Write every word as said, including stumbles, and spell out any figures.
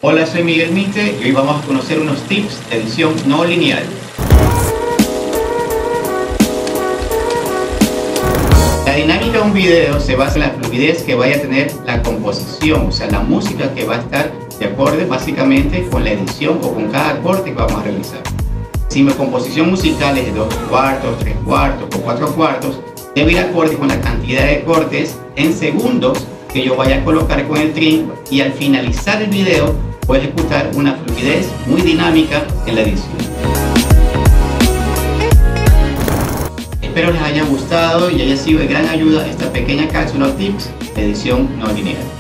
Hola, soy Miguel Mite y hoy vamos a conocer unos tips de edición no lineal. La dinámica de un video se basa en la fluidez que vaya a tener la composición, o sea, la música que va a estar de acorde básicamente con la edición o con cada corte que vamos a realizar. Si mi composición musical es de dos cuartos, tres cuartos o cuatro cuartos, debe ir acorde con la cantidad de cortes en segundos que yo vaya a colocar con el trim, y al finalizar el video puedo ejecutar una fluidez muy dinámica en la edición. Espero les haya gustado y haya sido de gran ayuda esta pequeña cápsula tips de edición no lineal.